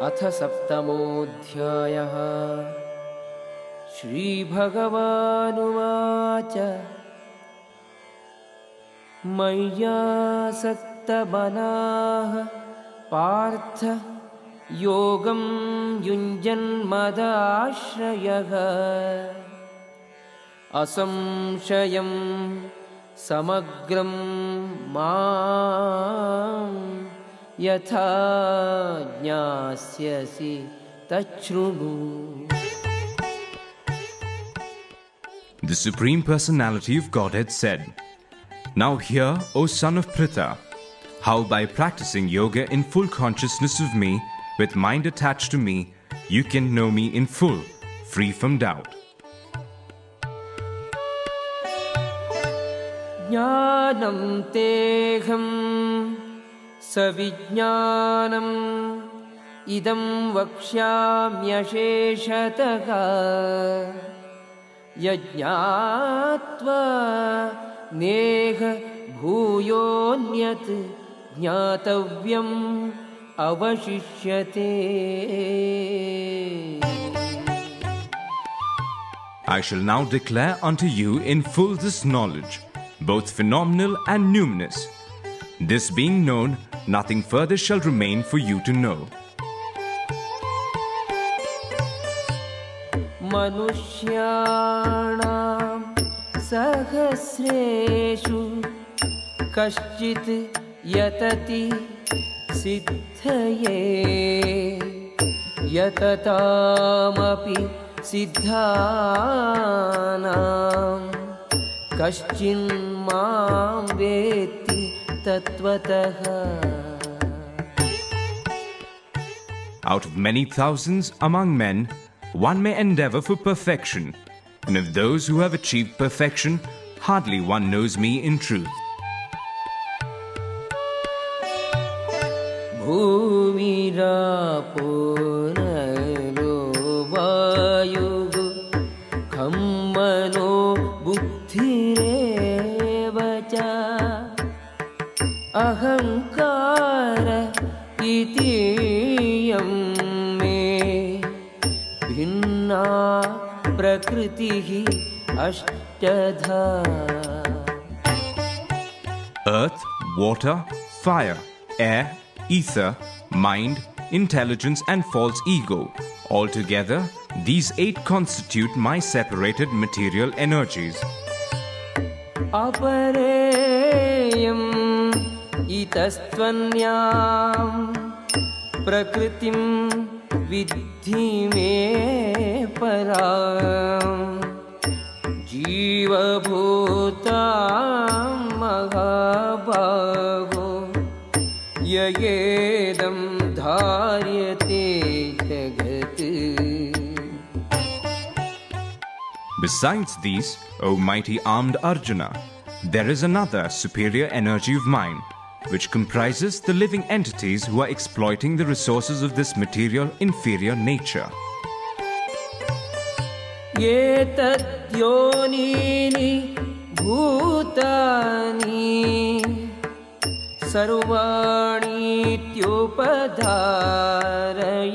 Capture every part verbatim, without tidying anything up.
अथ सप्तमोऽध्यायः। श्रीभगवानुवाच मय्यासक्तमनाः पार्थ योगं युञ्जन्मदाश्रयः असंशयं समग्रं मां यथा ज्ञास्यसि तच्छृणु। The Supreme Personality of Godhead said, "Now hear, O son of Pritha, how by practicing yoga in full consciousness of me, with mind attached to me, you can know me in full, free from doubt." ज्ञानं तेऽहं सविज्ञानम् इदं वक्ष्याम्यशेषतः यज्ञात्वा नेह भूयोऽन्यत् ज्ञातव्यम् अवशिष्यते। I shall now declare unto you in full this knowledge, both phenomenal and numinous. This being known, nothing further shall remain for you to know. मनुष्याणां सहस्रेषु कश्चित् यतति सिद्धये यततामपि सिद्धानां कश्चिन्मां वेत्ति तत्त्वतः। Out of many thousands among men, one may endeavor for perfection, and of those who have achieved perfection, hardly one knows me in truth. भूमिरापो नलो वायुः खं मनो बुद्धिरेव च अहंकार इतीयं मे भिन्ना प्रकृतिः अष्टधा। Earth, water, fire, air, ether, mind, intelligence and false ego. Altogether, these eight constitute my separated material energies. अपरेयम् इतस्त्वन्यां प्रकृतिं विद्धि मे परां जीवभूतां महाबाहो ययेदं धार्यते जगत्। Besides these, O mighty armed Arjuna, there is another superior energy of mine, which comprises the living entities who are exploiting the resources of this material inferior nature. एतद्योनीनि भूतानि सर्वाणीत्युपधारय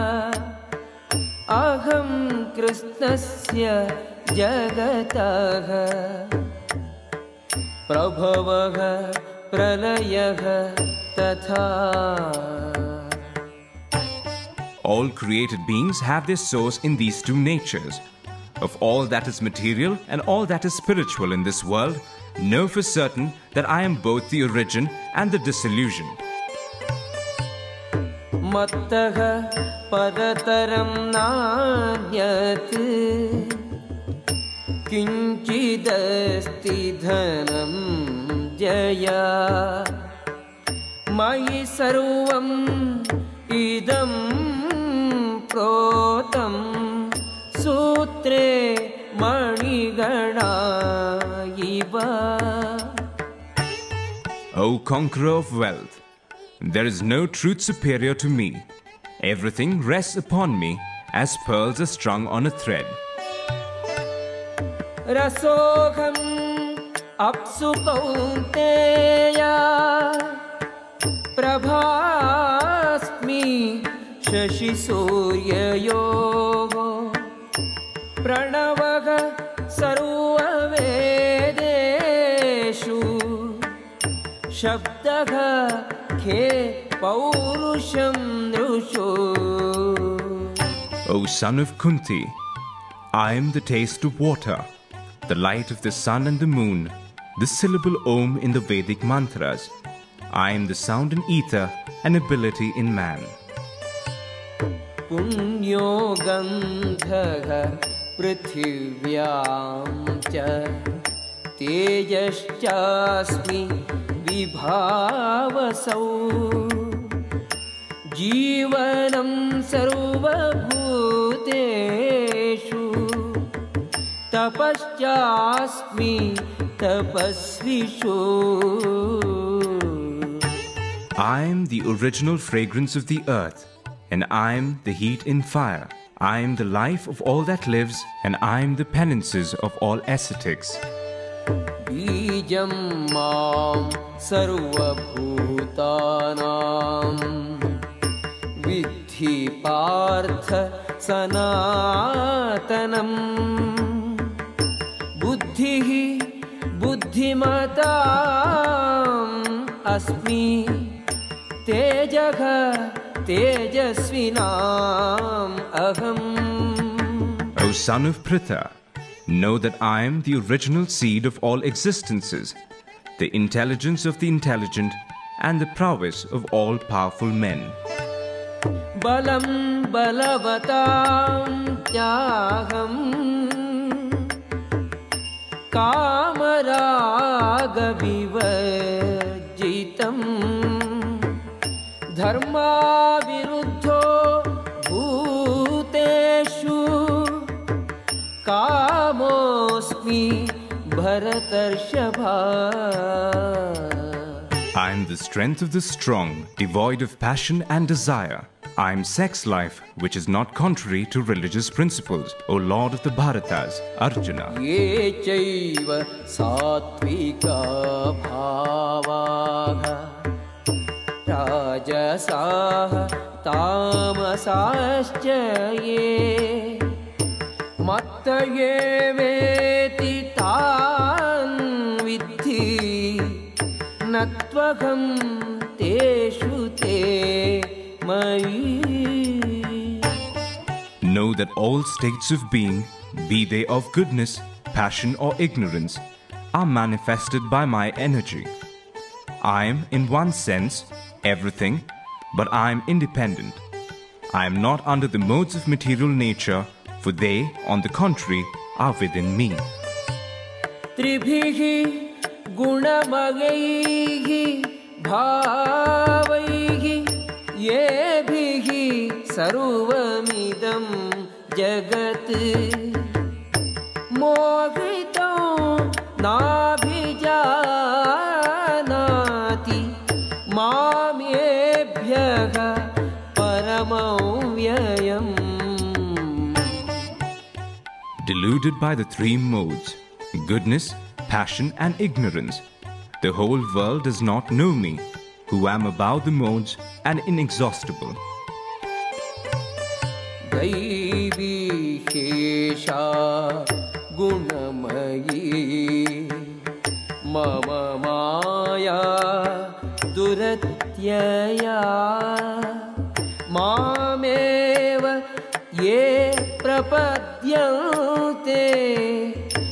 अहं कृष्णस्य जगतः प्रभवः प्रलयः तथा। All created beings have their source in these two natures. Of all that is material and all that is spiritual in this world, know for certain that I am both the origin and the dissolution. मत्तः परतरं नान्यत् किञ्चिदस्ति धनं जया मयि सर्वम् इदं प्रोतं सूत्रे मणिगणा इव। O conqueror of wealth, there is no truth superior to me. Everything rests upon me as pearls are strung on a thread. रसोऽहम् अप्सु Kaunteya प्रभास्मि शशिसूर्ययोः प्रणवः सर्ववेदेषु शब्दः खे पौरुषं नृषु. O son of Kunti, I am the taste of water, the light of the sun and the moon, the syllable Om in the Vedic mantras. I am the sound in ether and ability in man. Punyo gandhaha prithivyaam cha tejaschasmi vibhavasau जीवनं सर्वभूतेषु तपश्चास्मि tapasvishu. I am the original fragrance of the earth, and I am the heat in fire. I am the life of all that lives, and I am the penances of all ascetics. Bijam mam sarvabhutanam vidhi partha sanatanam buddhihi buddhimatam asmi tejaha tejasvinam aham. O son of Pritha, know that I am the original seed of all existences, the intelligence of the intelligent, and the prowess of all powerful men. Balam balavatam tyaham kamaraga vivajitam dharma viruddho bhuteshu kamosmi bharatarshava. I am the strength of the strong, devoid of passion and desire. I am sex life, which is not contrary to religious principles, O Lord of the Bharatas, Arjuna. Ye chaiva satvika bhavaha rajasaha tamasascha ye matta ye veti tan vidhi natvaham teshu te mayi. Know that all states of being, be they of goodness, passion or ignorance, are manifested by my energy. I am, in one sense, everything, but I am independent. I am not under the modes of material nature, for they, on the contrary, are within me. Tribhihi gunamagaihi bhavaihi yebhihi sarvamidam jagat mohitam nabhijanati mamyebhyaha paramavyayam. Deluded by the three modes, goodness, passion and ignorance, the whole world does not know me, who am above the modes and inexhaustible. Daivi shesha gunamayi mama maya duratyaya mameva ye prapadyante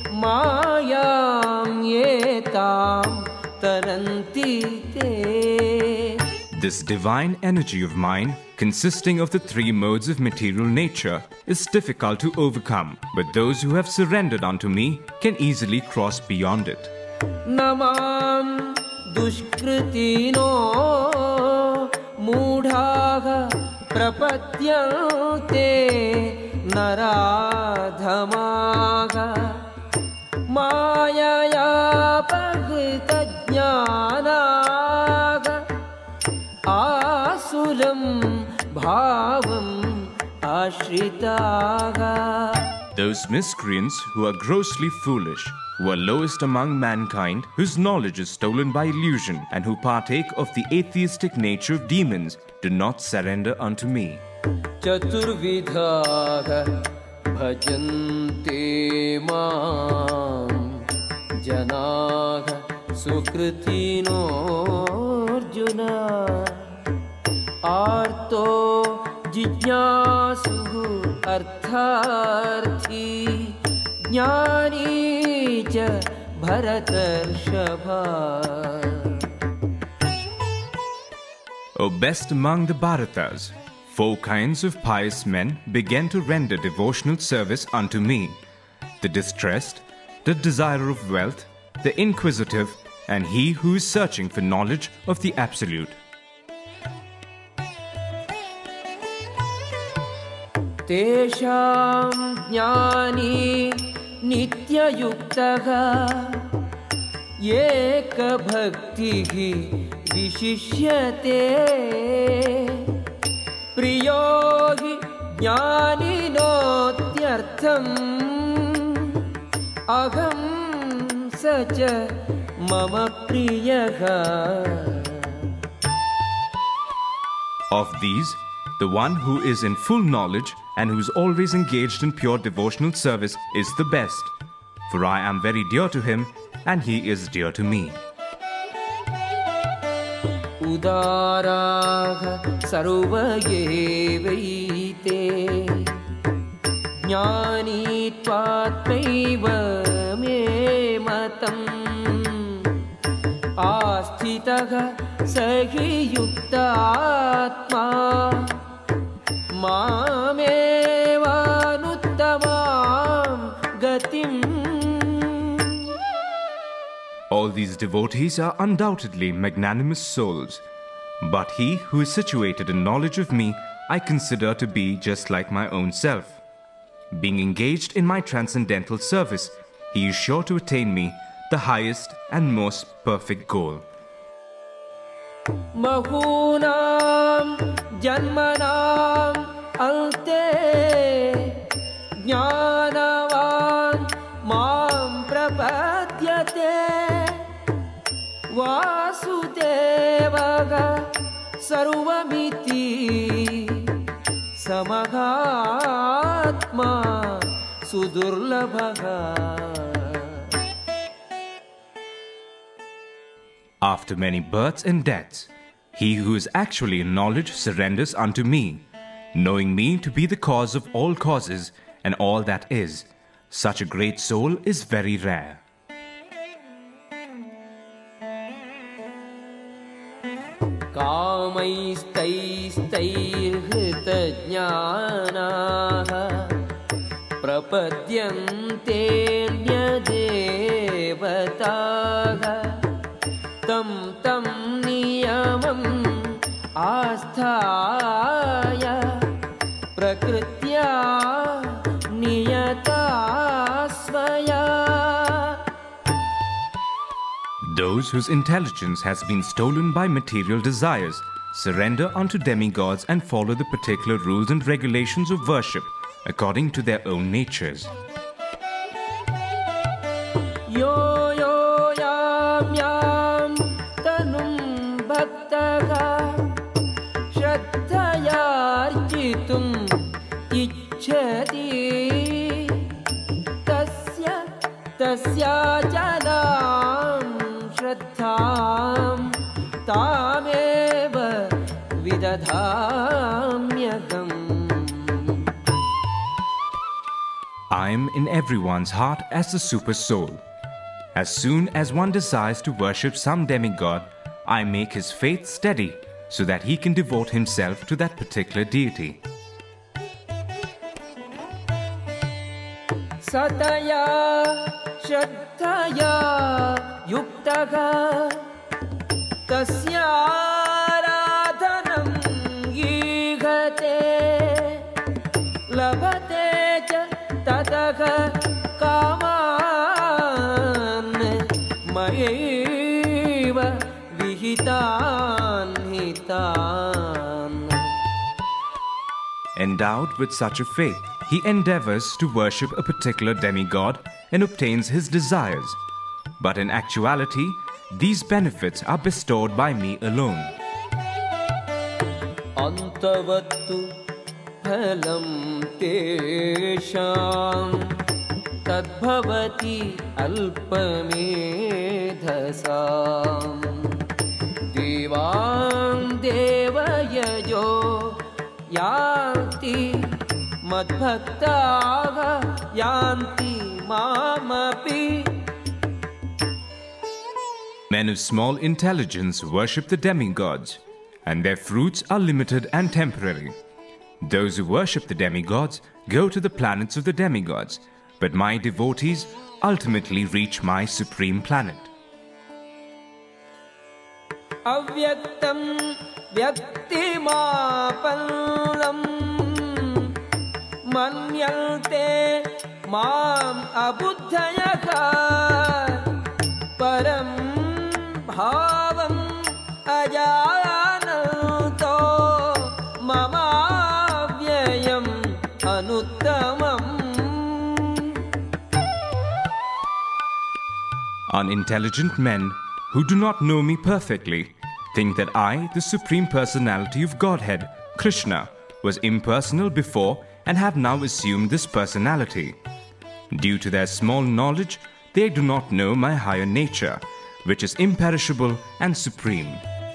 mayam yetam taranti te. This divine energy of mine, consisting of the three modes of material nature, is difficult to overcome, but those who have surrendered unto me can easily cross beyond it. Namam dushkritino mudhaha prapadyante naradhamaga mayaya paghita jnanaga asuram bhavam ashritaga. Those miscreants who are grossly foolish, who are lowest among mankind, whose knowledge is stolen by illusion, and who partake of the atheistic nature of demons, do not surrender unto me. चतुर्विधाः भजन्ते मां जनाः सुकृतिनोऽर्जुन आर्तो जिज्ञासुः अर्थार्थी ज्ञानी च भरतर्षभा. O best among the Bharatas, four kinds of pious men began to render devotional service unto me: the distressed, the desirer of wealth, the inquisitive, and he who is searching for knowledge of the Absolute. तेषां ज्ञानी नित्ययुक्तः एकभक्तिः विशिष्यते प्रियो हि ज्ञानिनोत्यर्थम् अहं स च मम प्रियः. Of these, the one who is in full knowledge and who is always engaged in pure devotional service is the best, for I am very dear to him and he is dear to me. उदाराः सर्व एवैते ज्ञानी त्वात्मैव मे मतम् आस्थितः स हि युक्तात्मा मामेवानुत्तमां गतिम्. All these devotees are undoubtedly magnanimous souls, but he who is situated in knowledge of me I consider to be just like my own self. Being engaged in my transcendental service, he is sure to attain me, the highest and most perfect goal. Mahunam janmanam ante jnanavan mam prapadyate Vasudevaga sarvamiti samahatma sudurlabhaga. After many births and deaths, he who is actually in knowledge surrenders unto me, knowing me to be the cause of all causes and all that is. Such a great soul is very rare. कामैस्तैस्तैर्हृतज्ञानाः प्रपद्यन्तेऽन्यदेवताः तं तं नियमम् आस्थाय प्रकृत्या नियता स्वया. Those whose intelligence has been stolen by material desires surrender unto demigods and follow the particular rules and regulations of worship according to their own natures. Yo yo yam yam tanum bhaktaka shraddhaya architum ichchati tasya tasya janam shraddham tameva vidadhamyagam. I am in everyone's heart as the super soul. As soon as one desires to worship some demigod, I make his faith steady so that he can devote himself to that particular deity. Sataya shraddhaya yuktaha tasya aradhanam gihate labhate cha tataha kaman mayeva vihitan hitan. Endowed with such a faith, he endeavors to worship a particular demigod and obtains his desires. But in actuality, these benefits are bestowed by me alone. Antavattu फलं तेषां तद्भवति अल्पमेधसाम् देवान् देवयजो यान्ति मद्भक्ताः यान्ति मामपि. Men of small intelligence worship the demigods, and their fruits are limited and temporary. Those who worship the demigods go to the planets of the demigods, but my devotees ultimately reach my supreme planet. Avyaktam vyaktimapallam manyante mam abuddhayaka param bhavam ajananto mamavyayam anuttamam. Unintelligent men who do not know me perfectly think that I, the Supreme Personality of Godhead, Krishna, was impersonal before and have now assumed this personality. Due to their small knowledge, they do not know my higher nature, which is imperishable and supreme.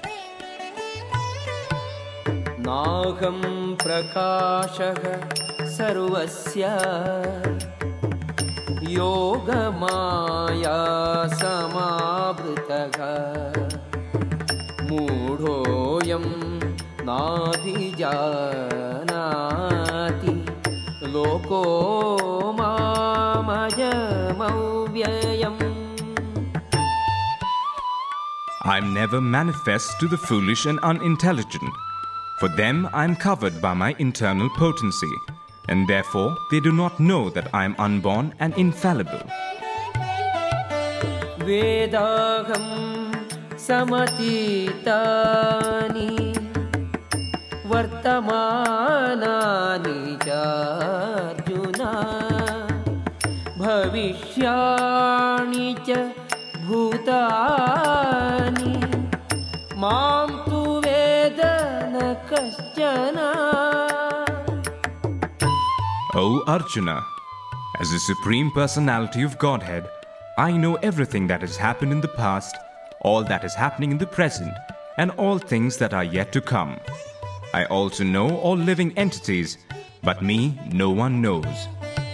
Naham prakashaha sarvasya yoga maya samavritaha mudhoyam nabhijanati loko mamajamavyayam. I am never manifest to the foolish and unintelligent. For them I am covered by my internal potency, and therefore they do not know that I am unborn and infallible. Vedaham samatitani vartamanani cha Arjuna bhavishyani cha bhutani mam tu veda na kaschana. O Arjuna, as the Supreme Personality of Godhead, I know everything that has happened in the past, all that is happening in the present, and all things that are yet to come. I also know all living entities, but me no one knows.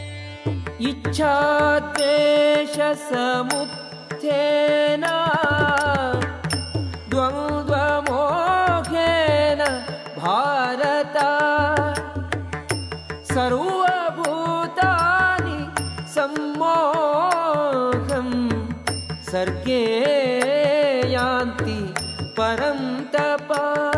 Ichhadvesha samuthena dvandva moghena bharata sarva bhutani sammoham sarge yanti param tapa.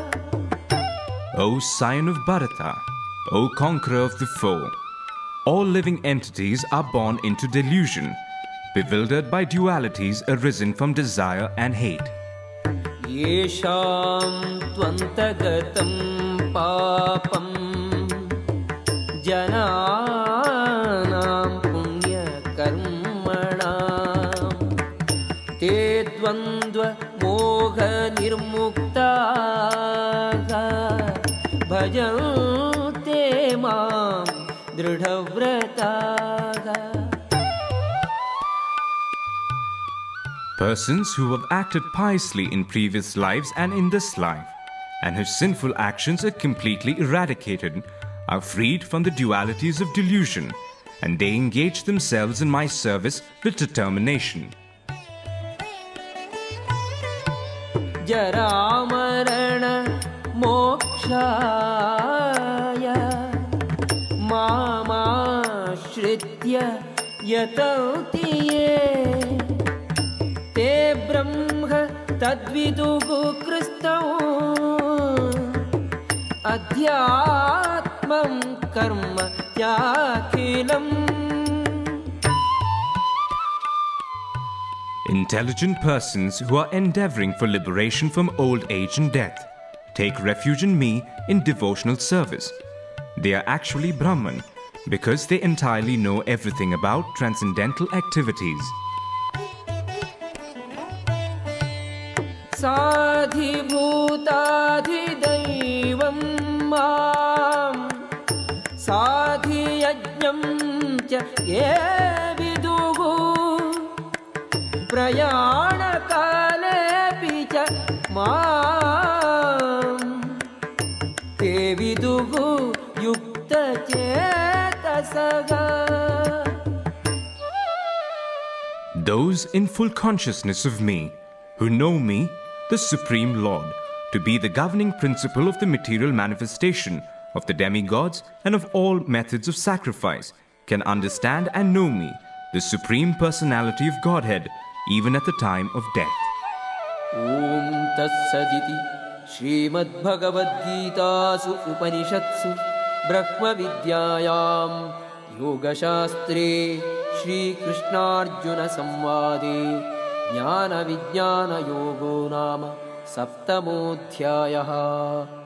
O scion of Bharata, O conqueror of the foe, all living entities are born into delusion, bewildered by dualities arisen from desire and hate. Yesham tvantagatam papam jananam punya karmanam te dvandva moha nirmuktaha bhajante mam dridhavrataha. Persons who have acted piously in previous lives and in this life, and whose sinful actions are completely eradicated, are freed from the dualities of delusion, and they engage themselves in my service with determination. Jaramarana mokshaya mama shritya yatanti ye te brahma tadvidugu kristam adhyatmam karma yakhilam. Intelligent persons who are endeavoring for liberation from old age and death take refuge in me in devotional service. They are actually Brahman because they entirely know everything about transcendental activities. Sadhi bhutadhi daivam mam साधियज्ञं च ये विदुः प्रयाणकालेऽपि च मां ते विदुः युक्तचेतसः. Those in full consciousness of me, who know me, the Supreme Lord, to be the governing principle of the material manifestation of the demigods and of all methods of sacrifice, can understand and know me, the Supreme Personality of Godhead, even at the time of death. Om Tat Saditi Srimad Bhagavad-gītāsu Upanishadsu Brahma Vidyāyām Yoga Shastre Shri Krishnārjuna Samvāde Jnana Vijnana Yogo Nama Saptamodhyāyah.